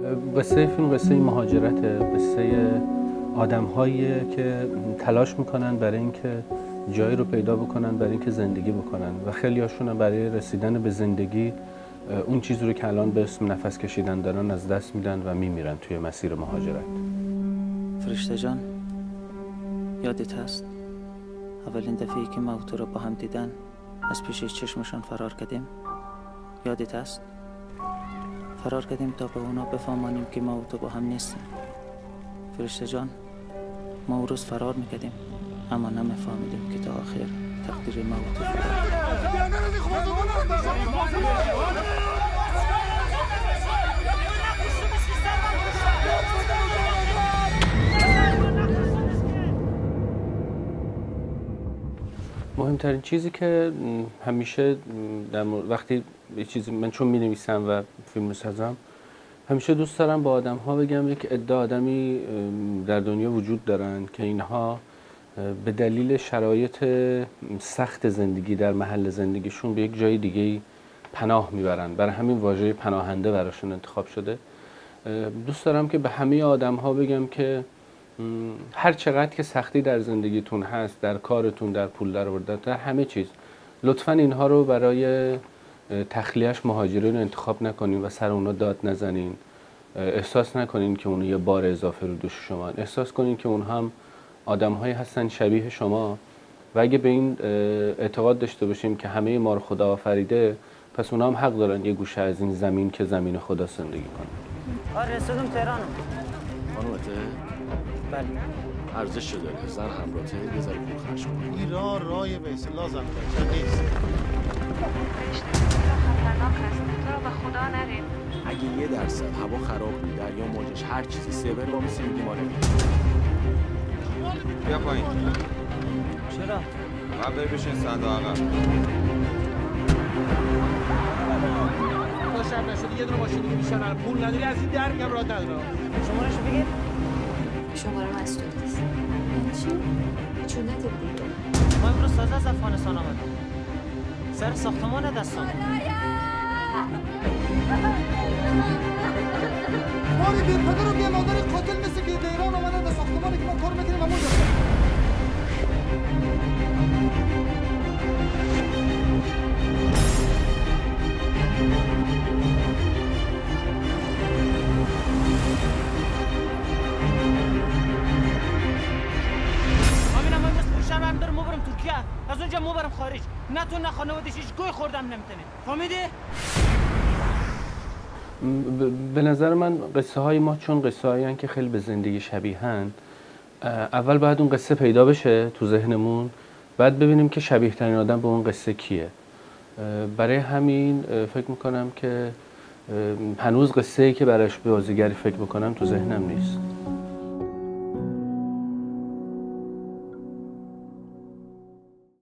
قصه فیلم قصه مهاجرته، قصه آدم‌هایی که تلاش میکنن برای اینکه جایی رو پیدا بکنن، برای اینکه زندگی بکنن و خیلی هاشون برای رسیدن به زندگی اون چیزی رو که الان به اسم نفس کشیدن دارن از دست میدن و میمیرن توی مسیر مهاجرت. فرشته جان، یادت هست اولین دفعه‌ای که ما تو رو با هم دیدن از پیش چشمشان فرار کردیم؟ یادت هست؟ فرار کردیم تا به اونا بفهمانیم که ما و تو با هم نیستیم. فرشته جان، ما اون روز فرار میکردیم اما نمیفهمیدیم که تا آخر تقدیر ما و تو مهمترین چیزی که همیشه وقتی یه چیزی من چون می نویسم و فیلم سازم همیشه دوست دارم با آدم ها بگم یک عده آدمی در دنیا وجود دارن که اینها به دلیل شرایط سخت زندگی در محل زندگیشون به یک جای دیگه پناه میبرن، برای همین واژه پناهنده براشون انتخاب شده. دوست دارم که به همه آدم ها بگم که هر چقدر که سختی در زندگیتون هست، در کارتون، در پول درآوردن، در همه چیز، لطفاً اینها رو برای تخلیهش مهاجرین رو انتخاب نکنین و سر اونا داد نزنین. احساس نکنین که اون یه بار اضافه رو دوش شما، احساس کنین که اون هم آدم‌هایی هستن شبیه شما و اگه به این اعتقاد داشته باشیم که همه ما رو خدا آفریده، پس اونا هم حق دارن یه گوشه از این زمین که زمین خدا زندگی کنن. رسیدم تهران. خانومته؟ بله. ارزش داره، زن همراته، یه ذره پول خرج کن. این راه به اصطلاح زن بچه نیست. خطرناک است. تو رو به خدا نریم. اگه 1% هوا خراب بود، دریا موجش هر چیزی سیور با میسی میگی ما نمیدیم. بیا پایین. چرا؟ بری بشین صندوق عقب. تا شب نشده یه دونه ماشین دیگه میشن، پول نداری از این در میگم راه ندارم. شمارهشو بگیر. شماره از تو نیست. چی؟ چونت دیگه. ما امروز تازه از افغانستان آمدم. سر ساختمان دستان. ماری بی پدر و بی مادر قاتل مثل که به ایران آمدن به ساختمانی که ما کار میکنیم همون جا. من دارم برم ترکیه، از اونجا برم خارج. نه تو نه خانواده‌اش هیچ گوی خوردم نمیتونه. فهمیدی؟ به نظر من قصه های ما چون قصه هایی که خیلی به زندگی شبیهن، اول باید اون قصه پیدا بشه تو ذهنمون، بعد ببینیم که شبیه ترین آدم به اون قصه کیه. برای همین فکر میکنم که هنوز قصه ای که براش بازیگری فکر بکنم تو ذهنم نیست.